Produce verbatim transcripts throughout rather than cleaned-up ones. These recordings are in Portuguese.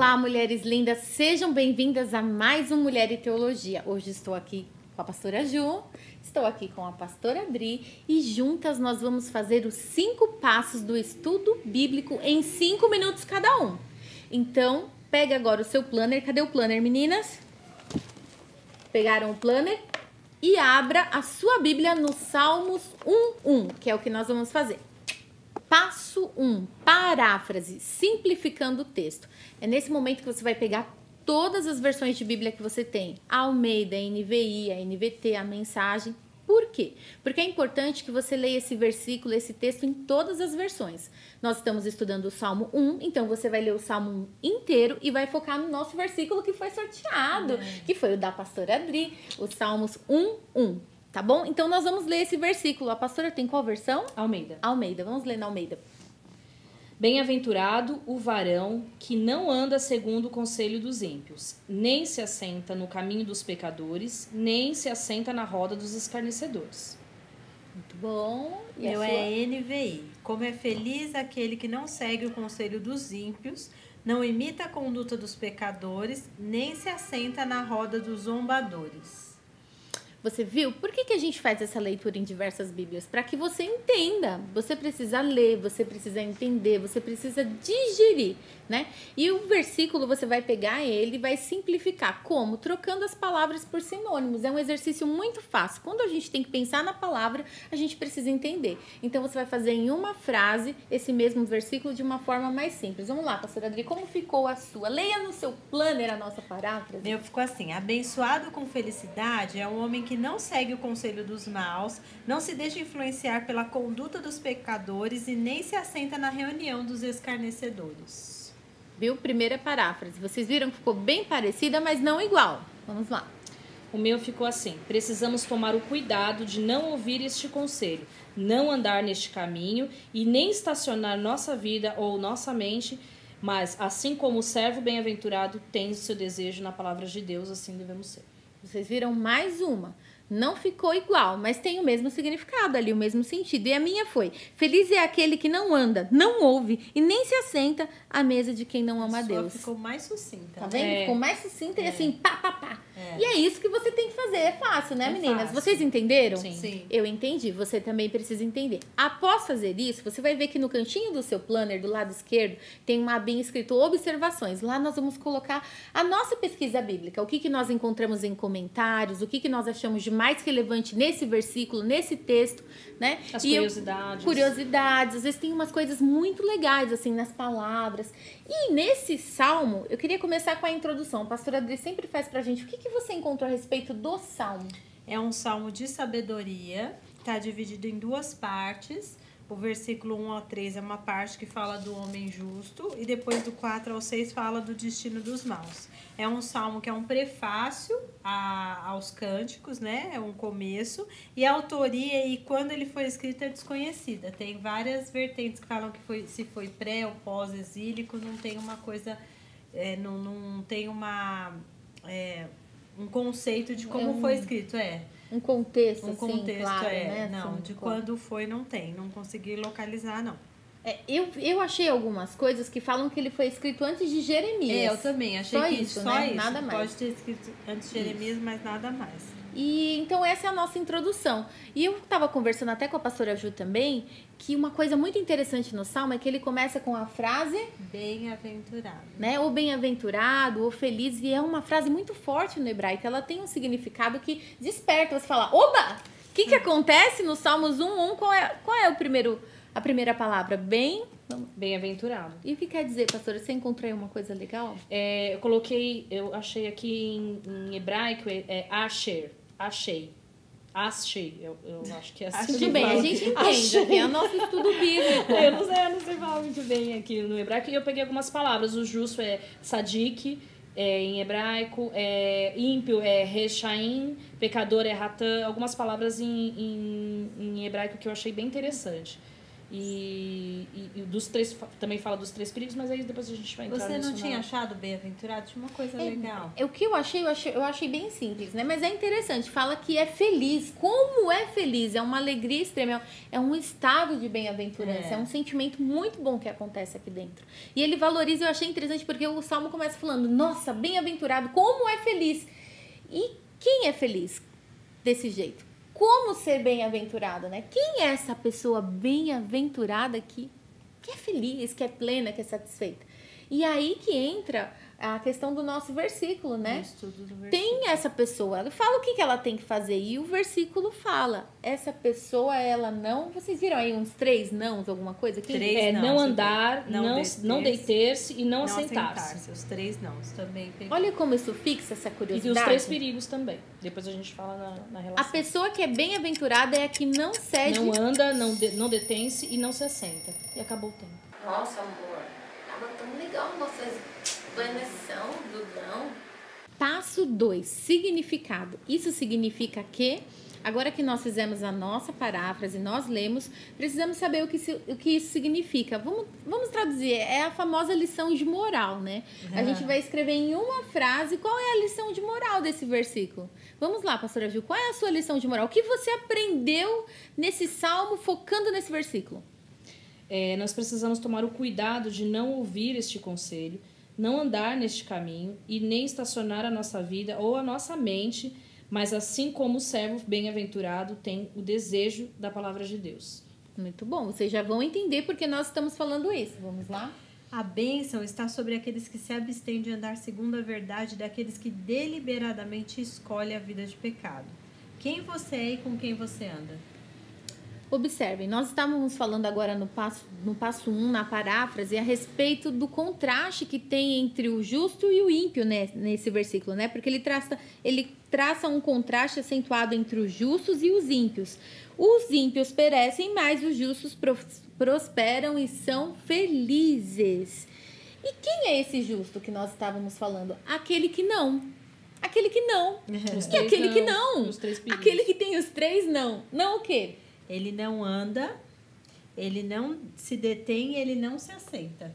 Olá, mulheres lindas, sejam bem-vindas a mais um Mulher e Teologia. Hoje estou aqui com a pastora Ju, estou aqui com a pastora Adri e juntas nós vamos fazer os cinco passos do estudo bíblico em cinco minutos cada um. Então, pega agora o seu planner. Cadê o planner, meninas? Pegaram o planner? E abra a sua Bíblia no Salmos um, um, que é o que nós vamos fazer. Passo um, paráfrase, simplificando o texto. É nesse momento que você vai pegar todas as versões de Bíblia que você tem. A Almeida, a N V I, a N V T, a mensagem. Por quê? Porque é importante que você leia esse versículo, esse texto em todas as versões. Nós estamos estudando o Salmo um, então você vai ler o Salmo um inteiro e vai focar no nosso versículo que foi sorteado, é. que foi o da pastora Adri, os Salmos um, um. Tá bom? Então, nós vamos ler esse versículo. A pastora tem qual versão? Almeida. Almeida. Vamos ler na Almeida. Bem-aventurado o varão que não anda segundo o conselho dos ímpios, nem se assenta no caminho dos pecadores, nem se assenta na roda dos escarnecedores. Muito bom. E eu é N V I. Como é feliz aquele que não segue o conselho dos ímpios, não imita a conduta dos pecadores, nem se assenta na roda dos zombadores. Você viu? Por que, que a gente faz essa leitura em diversas Bíblias? Para que você entenda. Você precisa ler, você precisa entender, você precisa digerir, né? E o versículo você vai pegar ele e vai simplificar. Como? Trocando as palavras por sinônimos. É um exercício muito fácil. Quando a gente tem que pensar na palavra, a gente precisa entender. Então, você vai fazer em uma frase esse mesmo versículo de uma forma mais simples. Vamos lá, pastora Adri, como ficou a sua? Leia no seu planner a nossa paráfrase. Meu ficou assim: abençoado com felicidade é um homem que não segue o conselho dos maus, não se deixa influenciar pela conduta dos pecadores e nem se assenta na reunião dos escarnecedores. Viu? Primeira paráfrase. Vocês viram que ficou bem parecida, mas não igual. Vamos lá. O meu ficou assim: precisamos tomar o cuidado de não ouvir este conselho, não andar neste caminho e nem estacionar nossa vida ou nossa mente, mas assim como o servo bem-aventurado tem o seu desejo na palavra de Deus, assim devemos ser. Vocês viram mais uma. Não ficou igual, mas tem o mesmo significado ali, o mesmo sentido. E a minha foi: feliz é aquele que não anda, não ouve e nem se assenta à mesa de quem não ama a Deus. Ficou mais sucinta. Tá vendo? É. Ficou mais sucinta É. e assim, pá, pá, pá. É. E é isso que você tem que fazer. É fácil, né, É meninas? fácil. Vocês entenderam? Sim. Sim. Eu entendi. Você também precisa entender. Após fazer isso, você vai ver que no cantinho do seu planner, do lado esquerdo, tem uma abinha escrito observações. Lá nós vamos colocar a nossa pesquisa bíblica. O que, que nós encontramos em comentários, o que, que nós achamos de mais relevante nesse versículo, nesse texto, né? As E eu- curiosidades. curiosidades, às vezes tem umas coisas muito legais, assim, nas palavras. E nesse salmo, eu queria começar com a introdução. A pastora Adri sempre faz pra gente. O que, que você encontrou a respeito do salmo? É um salmo de sabedoria, está dividido em duas partes. O versículo um ao três é uma parte que fala do homem justo e depois do quatro ao seis fala do destino dos maus. É um salmo que é um prefácio a, aos cânticos, né? É um começo. E a autoria e quando ele foi escrito é desconhecida. Tem várias vertentes que falam que foi, se foi pré ou pós-exílico, não tem uma coisa, é, não, não tem uma, é, um conceito de como É um- foi escrito, é. Um contexto, Um assim, contexto, claro, é. né? Não, Assim, de com- quando foi não tem. Não consegui localizar, não. É, eu, eu achei algumas coisas que falam que ele foi escrito antes de Jeremias. É, eu também. Achei Só que isso, só né? isso. Nada mais. Pode ter escrito antes de Jeremias, mas nada mais. E então essa é a nossa introdução. E eu estava conversando até com a pastora Ju também, que uma coisa muito interessante no Salmo é que ele começa com a frase, Bem-aventurado. né, ou bem-aventurado, ou feliz, e é uma frase muito forte no hebraico. Ela tem um significado que desperta você fala: oba! O que que acontece no Salmos um, um? Qual é, qual é o primeiro, a primeira palavra? Bem... Bem-aventurado. E o que quer dizer, pastora? Você encontrou aí uma coisa legal? É, eu coloquei, eu achei aqui em, em hebraico, é, é asher, achei. Achei, eu, eu acho que é assim. Tudo que bem, a fala. gente entende. Aqui é nosso estudo bíblico. Eu não sei, eu não sei falar muito bem aqui no hebraico. E eu peguei algumas palavras. O justo é sadik, é, em hebraico. É, ímpio é rechaim. Pecador é ratã. Algumas palavras em, em, em hebraico que eu achei bem interessante. E, e, e dos três, também fala dos três perigos, mas aí depois a gente vai entrar Você não nisso tinha na... achado bem-aventurado? Tinha uma coisa É, legal. é, o que eu achei, eu achei, eu achei bem simples, né? Mas é interessante, fala que é feliz. Como é feliz? É uma alegria extrema, é um estado de bem-aventurança, é. é um sentimento muito bom que acontece aqui dentro. E ele valoriza, eu achei interessante, porque o Salmo começa falando, nossa, bem-aventurado, como é feliz. E quem é feliz desse jeito? Como ser bem-aventurado, né? Quem é essa pessoa bem-aventurada que, que é feliz, que é plena, que é satisfeita? E aí que entra a questão do nosso versículo, né? Do versículo. Tem essa pessoa, ela fala o que, que ela tem que fazer e o versículo fala. Essa pessoa, ela não... Vocês viram aí uns três nãos, alguma coisa? Quem Três é, não, não andar, não não deter-se, não deter-se e não, não assentar-se. assentar-se. Os três não, também peguei. Olha como isso fixa essa E curiosidade. os três perigos também. Depois a gente fala na, na relação. A pessoa que é bem-aventurada é a que não cede... Não anda, não, de, não detém-se e não se assenta. E acabou o tempo. Nossa, amor, tava tão legal a nossa explanação do não. Passo dois, significado. Isso significa que, agora que nós fizemos a nossa paráfrase, nós lemos, precisamos saber o que, o que isso significa. Vamos, vamos traduzir, é a famosa lição de moral, né? A gente vai escrever em uma frase qual é a lição de moral desse versículo. Vamos lá, pastora Ju, qual é a sua lição de moral? O que você aprendeu nesse salmo, focando nesse versículo? É, nós precisamos tomar o cuidado de não ouvir este conselho, não andar neste caminho e nem estacionar a nossa vida ou a nossa mente, mas assim como o servo bem-aventurado tem o desejo da palavra de Deus. Muito bom, vocês já vão entender porque nós estamos falando isso. Vamos lá? A bênção está sobre aqueles que se abstêm de andar segundo a verdade, daqueles que deliberadamente escolhem a vida de pecado. Quem você é e com quem você anda? Observem, nós estávamos falando agora no passo no passo um, na paráfrase, a respeito do contraste que tem entre o justo e o ímpio, né, nesse versículo, né? Porque ele traça, ele traça um contraste acentuado entre os justos e os ímpios. Os ímpios perecem, mas os justos prosperam e são felizes. E quem é esse justo que nós estávamos falando? Aquele que não. Aquele que não. Os E aquele não, que não. Os três perigos. Aquele que tem os três não. Não o quê? Ele não anda, ele não se detém, ele não se assenta.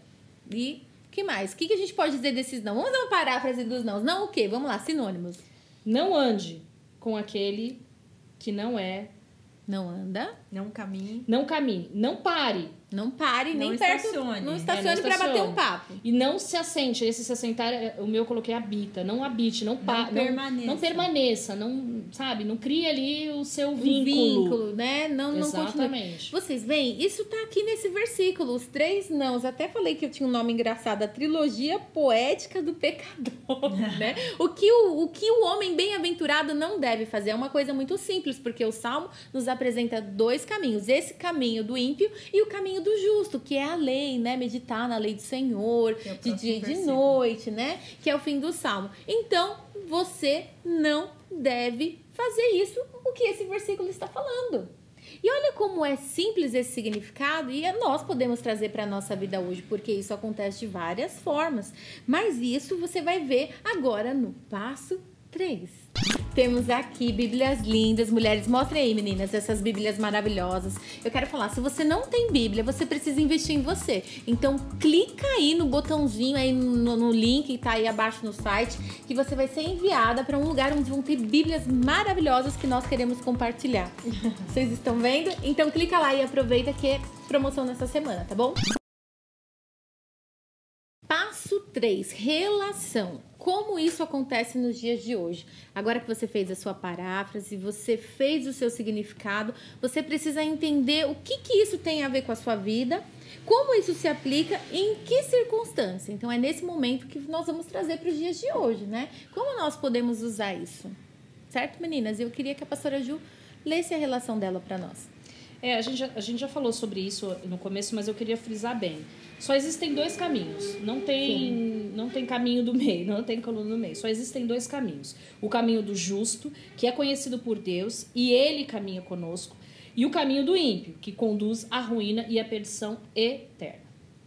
E o que mais? O que, que a gente pode dizer desses não? Vamos dar uma paráfrase dos não. Não o quê? Vamos lá, sinônimos. Não ande com aquele que não é. Não anda. Não caminhe. Não caminhe. Não pare. Não pare, Não nem estacione. perto. Não É, estacione não para bater estacione. um papo. E não se assente. Esse se assentar, o meu eu coloquei habita. Não habite, não pare. Não permaneça. Não, não permaneça. Não, sabe? Não crie ali o seu Um vínculo. vínculo, né? Não, não continue. Exatamente. Vocês veem? Isso tá aqui nesse versículo. Os três nãos. Até falei que eu tinha um nome engraçado. A trilogia poética do pecador, né? O que o, o que o homem bem-aventurado não deve fazer. É uma coisa muito simples, porque o Salmo nos apresenta dois caminhos. Esse caminho do ímpio e o caminho do justo, que é a lei, né? Meditar na lei do Senhor, é de dia e de noite, né? Que é o fim do Salmo. Então, você não deve fazer isso, o que esse versículo está falando. E olha como é simples esse significado e nós podemos trazer para a nossa vida hoje, porque isso acontece de várias formas. Mas isso você vai ver agora no passo três. Temos aqui bíblias lindas. Mulheres, mostrem aí, meninas, essas bíblias maravilhosas. Eu quero falar, se você não tem bíblia, você precisa investir em você. Então, clica aí no botãozinho, aí no, no link que tá aí abaixo no site, que você vai ser enviada para um lugar onde vão ter bíblias maravilhosas que nós queremos compartilhar. Vocês estão vendo? Então, clica lá e aproveita que é promoção nessa semana, tá bom? Passo três, relação. Como isso acontece nos dias de hoje? Agora que você fez a sua paráfrase, você fez o seu significado, você precisa entender o que, que isso tem a ver com a sua vida, como isso se aplica e em que circunstância. Então, é nesse momento que nós vamos trazer para os dias de hoje, né? Como nós podemos usar isso? Certo, meninas? Eu queria que a pastora Ju lesse a relação dela para nós. É, a gente, já, a gente já falou sobre isso no começo, mas eu queria frisar bem. Só existem dois caminhos. Não tem, não tem caminho do meio, não tem coluna do meio. Só existem dois caminhos. O caminho do justo, que é conhecido por Deus, e ele caminha conosco. E o caminho do ímpio, que conduz à ruína e à perdição eterna.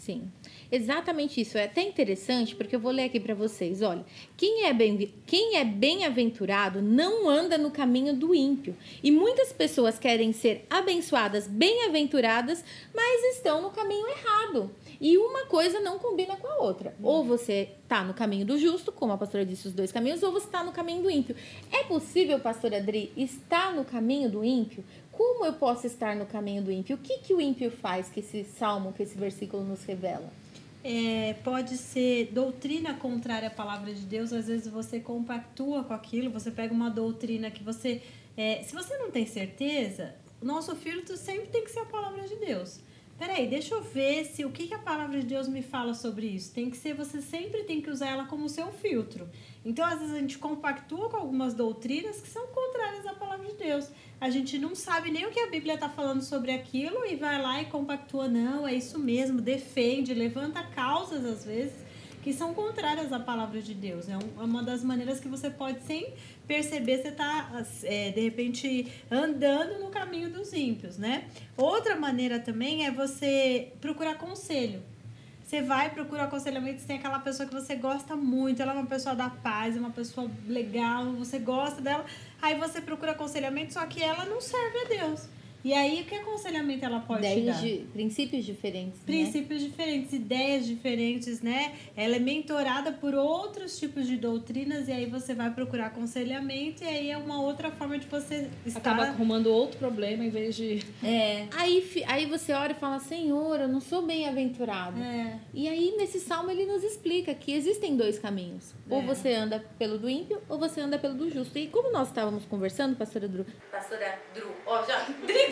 Sim, exatamente isso. É até interessante, porque eu vou ler aqui para vocês. Olha, quem é bem, quem é bem-aventurado não anda no caminho do ímpio. E muitas pessoas querem ser abençoadas, bem-aventuradas, mas estão no caminho errado. E uma coisa não combina com a outra. Ou você está no caminho do justo, como a pastora disse, os dois caminhos, ou você está no caminho do ímpio. É possível, pastora Adri, estar no caminho do ímpio? Como eu posso estar no caminho do ímpio? O que, que o ímpio faz, que esse salmo, que esse versículo nos revela? É, pode ser doutrina contrária à palavra de Deus. Às vezes você compactua com aquilo, você pega uma doutrina que você... É, se você não tem certeza, o nosso filtro sempre tem que ser a palavra de Deus. Peraí, deixa eu ver se o que, que a palavra de Deus me fala sobre isso. Tem que ser, você sempre tem que usar ela como seu filtro. Então, às vezes, a gente compactua com algumas doutrinas que são contrárias à palavra de Deus. A gente não sabe nem o que a Bíblia está falando sobre aquilo e vai lá e compactua. Não, é isso mesmo, defende, levanta causas, às vezes, que são contrárias à palavra de Deus. É uma das maneiras que você pode, sem perceber, você está, é, de repente, andando no caminho dos ímpios, né? Outra maneira também é você procurar conselho. Você vai procurar aconselhamento, você tem aquela pessoa que você gosta muito, ela é uma pessoa da paz, é uma pessoa legal, você gosta dela, aí você procura aconselhamento, só que ela não serve a Deus. E aí, que aconselhamento ela pode te dar? De princípios diferentes, Princípios né? diferentes, ideias diferentes, né? Ela é mentorada por outros tipos de doutrinas e aí você vai procurar aconselhamento e aí é uma outra forma de você estar... Acaba arrumando outro problema em vez de... É. Aí, aí você ora e fala, Senhor, eu não sou bem-aventurado. É. E aí, nesse salmo, ele nos explica que existem dois caminhos. Ou É. você anda pelo do ímpio, ou você anda pelo do justo. E como nós estávamos conversando, pastora Dru... Pastora Dru, ó, já... Drico!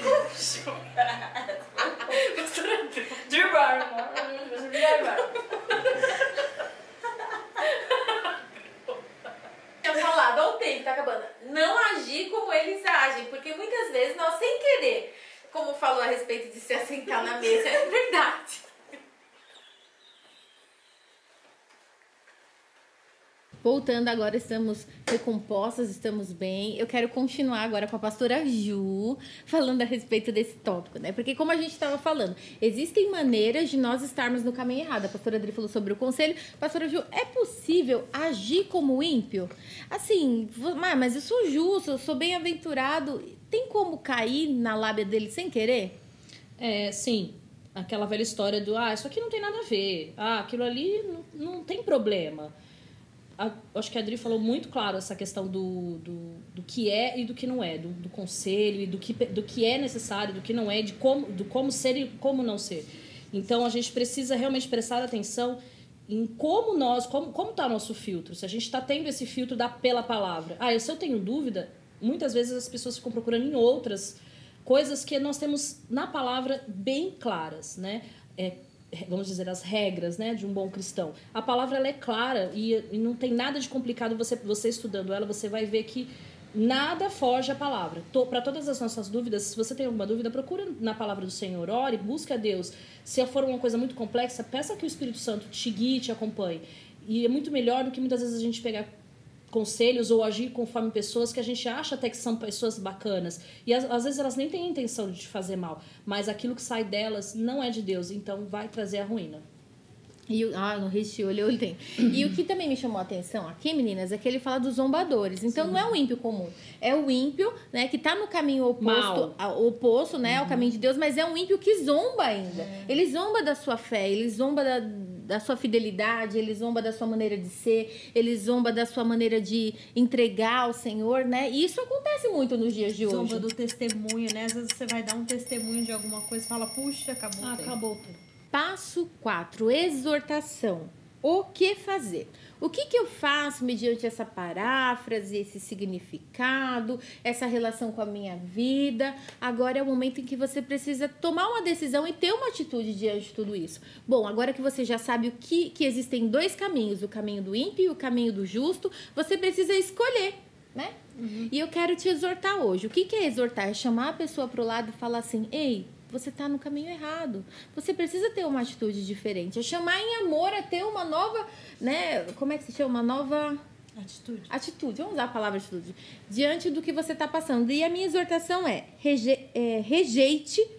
Pastora Dru. Drew Barrymore. Eu falado ao tempo, tá acabando. Não agir como eles agem, porque muitas vezes nós, sem querer, como falou a respeito de se assentar na mesa, é verdade. Voltando agora, estamos recompostas, estamos bem. Eu quero continuar agora com a pastora Ju, falando a respeito desse tópico, né? Porque como a gente estava falando, existem maneiras de nós estarmos no caminho errado. A pastora Adri falou sobre o conselho. Pastora Ju, é possível agir como ímpio? Assim, mas eu sou justo, eu sou bem-aventurado. Tem como cair na lábia dele sem querer? É, sim. Aquela velha história do, ah, isso aqui não tem nada a ver. Ah, aquilo ali não, não tem problema. A, acho que a Adri falou muito claro essa questão do, do, do que é e do que não é, do, do conselho e do que, do que é necessário, do que não é, de como, do como ser e como não ser. Então, a gente precisa realmente prestar atenção em como nós, como como está o nosso filtro. Se a gente está tendo esse filtro da, pela palavra. Ah, se eu tenho dúvida, muitas vezes as pessoas ficam procurando em outras coisas que nós temos na palavra bem claras, né? É, vamos dizer, as regras, né, de um bom cristão. A palavra ela é clara e, e não tem nada de complicado. Você, você estudando ela, você vai ver que nada foge à palavra. Para todas as nossas dúvidas, se você tem alguma dúvida, procura na palavra do Senhor, ore, busque a Deus. Se for uma coisa muito complexa, peça que o Espírito Santo te guie, te acompanhe. E é muito melhor do que muitas vezes a gente pegar conselhos ou agir conforme pessoas que a gente acha até que são pessoas bacanas. E às, às vezes elas nem têm a intenção de te fazer mal, mas aquilo que sai delas não é de Deus, então vai trazer a ruína. E o, ah, no risco de olho ele tem. E o que também me chamou a atenção aqui, meninas, é que ele fala dos zombadores. Então, sim, não é o ímpio comum. É o ímpio, né, que tá no caminho oposto, ao, oposto, né, uhum, ao caminho de Deus, mas é um ímpio que zomba ainda. É. Ele zomba da sua fé, ele zomba da, da sua fidelidade, ele zomba da sua maneira de ser, ele zomba da sua maneira de entregar ao Senhor, né? E isso acontece muito nos dias de hoje. Zomba do testemunho, né? Às vezes você vai dar um testemunho de alguma coisa e fala, puxa, acabou ah, o tempo. Acabou tudo. Passo quatro, exortação. O que fazer? O que, que eu faço mediante essa paráfrase, esse significado, essa relação com a minha vida? Agora é o momento em que você precisa tomar uma decisão e ter uma atitude diante de tudo isso. Bom, agora que você já sabe o que, que existem dois caminhos, o caminho do ímpio e o caminho do justo, você precisa escolher, né? Uhum. E eu quero te exortar hoje. O que, que é exortar? É chamar a pessoa para o lado e falar assim, ei, você está no caminho errado. Você precisa ter uma atitude diferente. É chamar em amor a ter uma nova, né? Como é que se chama? Uma nova atitude. Atitude. Vamos usar a palavra atitude. Diante do que você está passando. E a minha exortação é, reje, é rejeite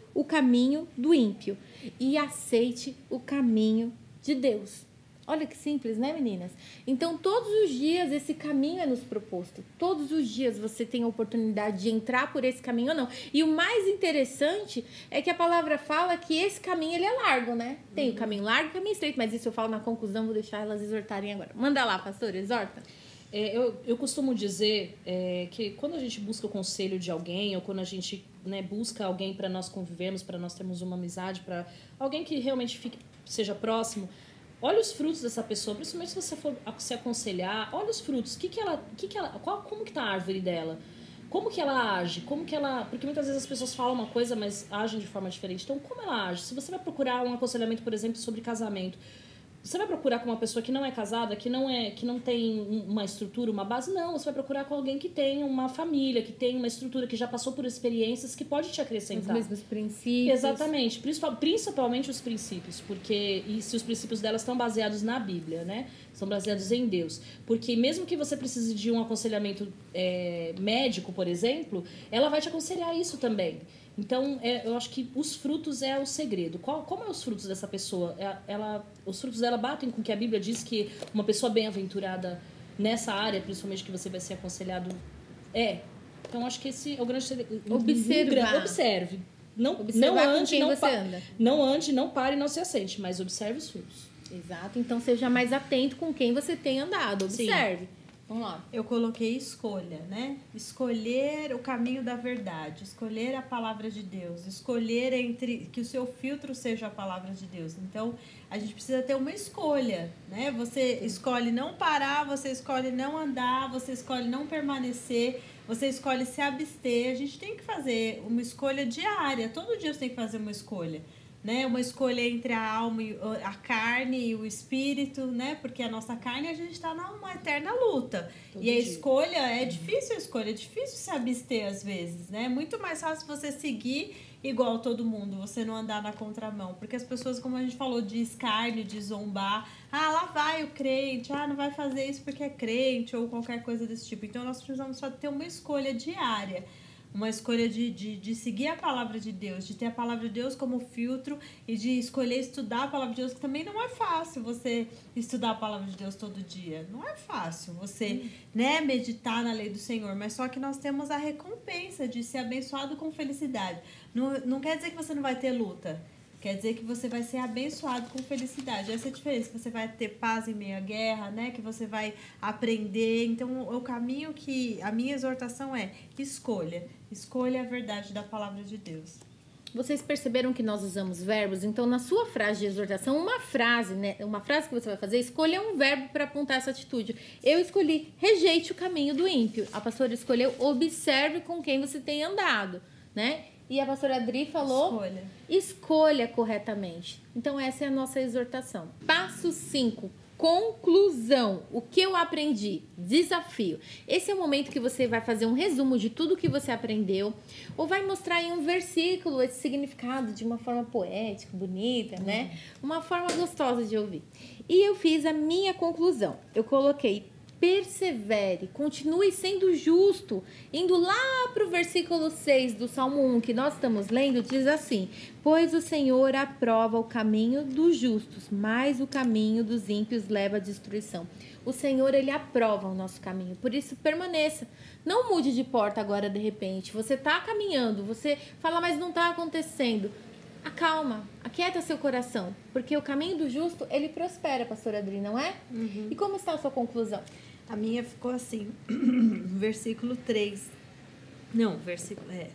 o caminho do ímpio e aceite o caminho de Deus. Olha que simples, né, meninas? Então, todos os dias esse caminho é nos proposto. Todos os dias você tem a oportunidade de entrar por esse caminho ou não. E o mais interessante é que a palavra fala que esse caminho ele é largo, né? Tem uhum. o caminho largo e o caminho estreito, mas isso eu falo na conclusão, vou deixar elas exortarem agora. Manda lá, pastora, exorta. É, eu, eu costumo dizer é, que quando a gente busca o conselho de alguém, ou quando a gente né, busca alguém para nós convivermos, para nós termos uma amizade, para alguém que realmente fique, seja próximo, olha os frutos dessa pessoa, principalmente se você for se aconselhar, olha os frutos, que que ela, que que ela, qual, como que tá a árvore dela, como que ela age, como que ela, porque muitas vezes as pessoas falam uma coisa, mas agem de forma diferente, então como ela age? Se você vai procurar um aconselhamento, por exemplo, sobre casamento, você vai procurar com uma pessoa que não é casada, que não, é, que não tem uma estrutura, uma base? Não, você vai procurar com alguém que tem uma família, que tem uma estrutura, que já passou por experiências, que pode te acrescentar. Os mesmos princípios. Exatamente, principalmente os princípios, porque e se os princípios delas estão baseados na Bíblia, né? São baseados em Deus. Porque mesmo que você precise de um aconselhamento é, médico, por exemplo, ela vai te aconselhar isso também. Então, é, eu acho que os frutos é o segredo. Qual, como é os frutos dessa pessoa? Ela, os frutos dela batem com o que a Bíblia diz que uma pessoa bem-aventurada nessa área, principalmente que você vai ser aconselhado, é. Então, acho que esse é o grande segredo. Observar. Observe. Não, Observar não com ande, quem não você pa- anda. Não ande, não pare, não se assente, mas observe os frutos. Exato. Então, seja mais atento com quem você tem andado. Observe. Sim. Vamos lá. Eu coloquei escolha, né? Escolher o caminho da verdade, escolher a palavra de Deus, escolher entre que o seu filtro seja a palavra de Deus. Então, a gente precisa ter uma escolha, né? Você escolhe não parar, você escolhe não andar, você escolhe não permanecer, você escolhe se abster. A gente tem que fazer uma escolha diária. Todo dia você tem que fazer uma escolha. Né? Uma escolha entre a alma e a carne e o espírito, né? Porque a nossa carne a gente está numa eterna luta. Todo e a dia. escolha é difícil a escolha, é difícil se abster às vezes, né? É muito mais fácil você seguir igual todo mundo, você não andar na contramão. Porque as pessoas, como a gente falou, de escárnio, de zombar, ah, lá vai o crente, ah, não vai fazer isso porque é crente, ou qualquer coisa desse tipo. Então nós precisamos só ter uma escolha diária. Uma escolha de, de, de seguir a palavra de Deus, de ter a palavra de Deus como filtro e de escolher estudar a palavra de Deus, que também não é fácil você estudar a palavra de Deus todo dia. Não é fácil você hum. né, meditar na lei do Senhor, mas só que nós temos a recompensa de ser abençoado com felicidade. Não, não quer dizer que você não vai ter luta. Quer dizer que você vai ser abençoado com felicidade. Essa é a diferença, que você vai ter paz em meio à guerra, né? Que você vai aprender. Então, o caminho que... A minha exortação é escolha. Escolha a verdade da palavra de Deus. Vocês perceberam que nós usamos verbos? Então, na sua frase de exortação, uma frase, né? Uma frase que você vai fazer, escolha um verbo para apontar essa atitude. Eu escolhi rejeite o caminho do ímpio. A pastora escolheu observe com quem você tem andado, né? E a pastora Adri falou... Escolha. Escolha corretamente. Então, essa é a nossa exortação. Passo cinco. Conclusão. O que eu aprendi? Desafio. Esse é o momento que você vai fazer um resumo de tudo que você aprendeu. Ou vai mostrar em um versículo esse significado de uma forma poética, bonita, uhum. né? Uma forma gostosa de ouvir. E eu fiz a minha conclusão. Eu coloquei... Persevere, continue sendo justo. Indo lá para o versículo seis do Salmo um, que nós estamos lendo, diz assim: pois o Senhor aprova o caminho dos justos, mas o caminho dos ímpios leva à destruição. O Senhor, Ele aprova o nosso caminho, por isso permaneça. Não mude de porta agora de repente. Você está caminhando, você fala, mas não está acontecendo. Acalma, aquieta seu coração, porque o caminho do justo, ele prospera, pastora Adri, não é? Uhum. E como está a sua conclusão? A minha ficou assim, versículo três, não, versículo, é,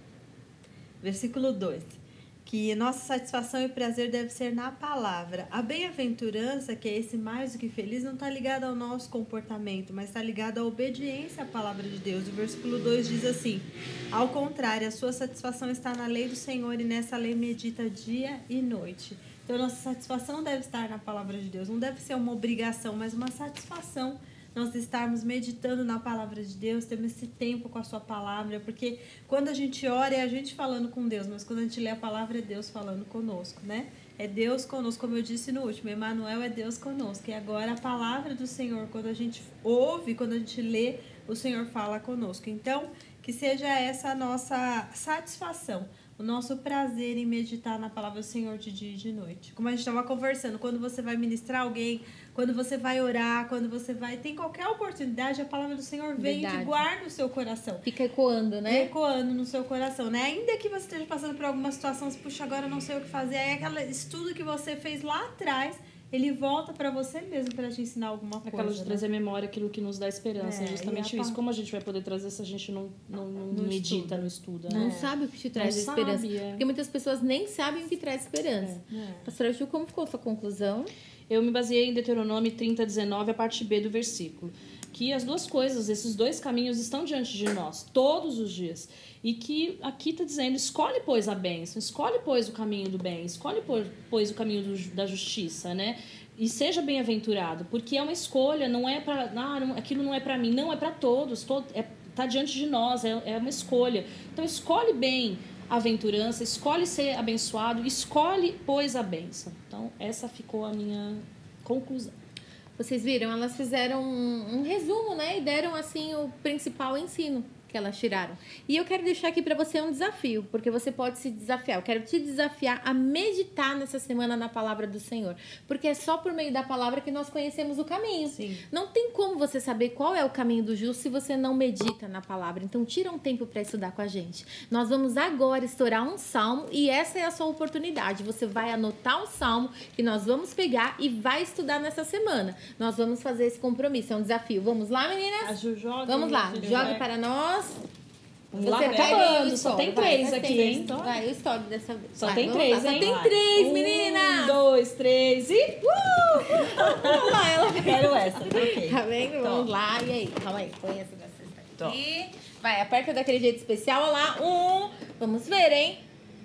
versículo dois, que nossa satisfação e prazer deve ser na palavra. A bem-aventurança, que é esse mais do que feliz, não está ligado ao nosso comportamento, mas está ligado à obediência à palavra de Deus. O versículo dois diz assim: ao contrário, a sua satisfação está na lei do Senhor e nessa lei medita dia e noite. Então, nossa satisfação deve estar na palavra de Deus. Não deve ser uma obrigação, mas uma satisfação. Nós estarmos meditando na palavra de Deus, temos esse tempo com a sua palavra, porque quando a gente ora é a gente falando com Deus, mas quando a gente lê a palavra é Deus falando conosco, né? É Deus conosco, como eu disse no último, Emmanuel é Deus conosco. E agora a palavra do Senhor, quando a gente ouve, quando a gente lê, o Senhor fala conosco. Então, que seja essa a nossa satisfação. o nosso prazer em meditar na palavra do Senhor de dia e de noite. Como a gente estava conversando, quando você vai ministrar alguém, quando você vai orar, quando você vai... Tem qualquer oportunidade, a palavra do Senhor vem Verdade. e te guarda no seu coração. Fica ecoando, né? Ecoando no seu coração, né? Ainda que você esteja passando por alguma situação, se puxa, agora eu não sei o que fazer. Aí aquele estudo que você fez lá atrás, ele volta para você mesmo para te ensinar alguma coisa. Aquela de né? trazer memória, aquilo que nos dá esperança. É, É justamente e a isso. pa- Como a gente vai poder trazer se a gente não, não, não, Não medita, estuda. não estuda? Não né? sabe o que te traz Não esperança. sabe, é. Porque muitas pessoas nem sabem o que traz esperança. É. Pastora Ju, como ficou a sua conclusão? Eu me baseei em Deuteronômio trinta, dezenove, a parte B do versículo. Que as duas coisas, esses dois caminhos estão diante de nós, todos os dias. E que aqui está dizendo, escolhe, pois, a bênção, escolhe, pois, o caminho do bem, escolhe, pois, o caminho do, da justiça, né? E seja bem-aventurado, porque é uma escolha, não é para... Ah, não, aquilo não é para mim, não, é para todos, todo, é, tá diante de nós, é, é uma escolha. Então, escolhe bem a aventurança, escolhe ser abençoado, escolhe, pois, a bênção. Então, essa ficou a minha conclusão. Vocês viram? Elas fizeram um, um resumo, né? E deram, assim, o principal ensino que elas tiraram. E eu quero deixar aqui para você um desafio, porque você pode se desafiar. Eu quero te desafiar a meditar nessa semana na palavra do Senhor, porque é só por meio da palavra que nós conhecemos o caminho. Sim. Não tem como você saber qual é o caminho do justo se você não medita na palavra. Então, tira um tempo para estudar com a gente. Nós vamos agora estourar um salmo e essa é a sua oportunidade. Você vai anotar um salmo que nós vamos pegar e vai estudar nessa semana. Nós vamos fazer esse compromisso. É um desafio. Vamos lá, meninas? A Ju joga. Vamos lá. a Ju Jogue vai- para nós. Vamos lá, pega acabando, aí o só story, tem vai, três vai, aqui, tem hein? três. Vai, o story dessa vez. Só Vai, tem vamos três, lá. hein? Só tem Vai. três, Um, meninas. dois, três e... Uh! Vamos lá, ela Quero essa, ok. Tá vendo? Vamos Tom. lá. E aí? Calma aí. Põe essa da cesta aqui. Vai, aperta daquele jeito especial. Olha lá. Um. Vamos ver, hein?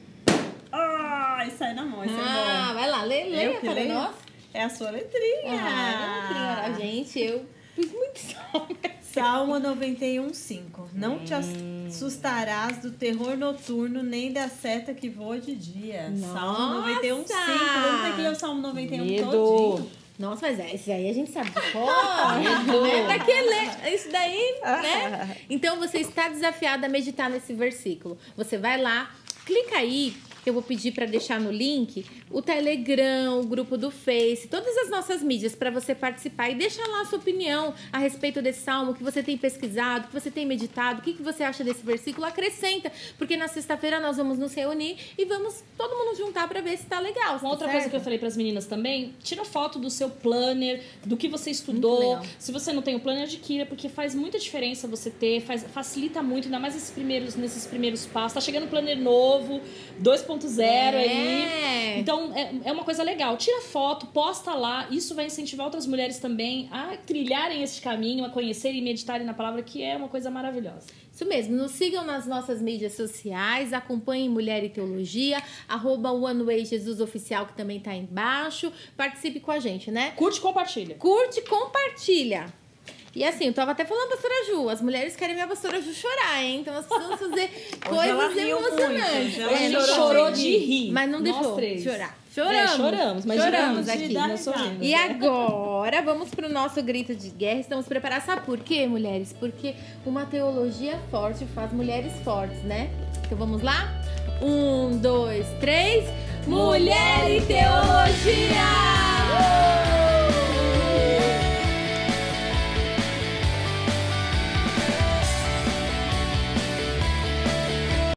Ai, sai na mão, isso Ah, vai lá. Lê, é bom. leia Eu que para leio? nós. É a sua letrinha. Ah, não, gente, eu fiz muito salmo. Salmo noventa e um, cinco. Não te assustarás do terror noturno, nem da seta que voa de dia. Salmo noventa e um, cinco. Vamos ter que ler o Salmo noventa e um Medo. todinho. Nossa, mas é, isso aí a gente sabe de cor, né? Pra que ler? Isso daí, né? Então você está desafiado a meditar nesse versículo. Você vai lá, clica aí, que eu vou pedir para deixar no link, o Telegram, o grupo do Face, todas as nossas mídias para você participar e deixa lá a sua opinião a respeito desse salmo, que você tem pesquisado, que você tem meditado, o que, que você acha desse versículo, acrescenta, porque na sexta-feira nós vamos nos reunir e vamos todo mundo juntar para ver se tá legal. se Uma tá outra certo? coisa que eu falei para as meninas também, tira foto do seu planner, do que você Muito estudou. legal. Se você não tem o planner, adquira, porque faz muita diferença você ter, faz, facilita muito, ainda mais nesses primeiros, nesses primeiros passos. Tá chegando um planner novo, dois ponto zero É. aí. Então, é, é uma coisa legal. Tira foto, posta lá. Isso vai incentivar outras mulheres também a trilharem esse caminho, a conhecerem e meditarem na palavra, que é uma coisa maravilhosa. Isso mesmo, nos sigam nas nossas mídias sociais, acompanhem Mulher e Teologia, arroba One Way Jesus Oficial, que também tá aí embaixo. Participe com a gente, né? Curte e compartilha. Curte, compartilha. E assim, eu tava até falando, pastora Ju, as mulheres querem ver a pastora Ju chorar, hein? Então nós precisamos fazer ela coisas riu emocionantes. muito, hoje ela É, A gente não chorou chorei. de rir. Mas não Nós deixou três. chorar. É, Choramos. choramos, mas choramos de- aqui. de dar nós sorrimos. E agora, vamos pro nosso grito de guerra. Estamos preparados. Sabe por quê, mulheres? Porque uma teologia forte faz mulheres fortes, né? Então vamos lá? Um, dois, três. Mulher e Teologia!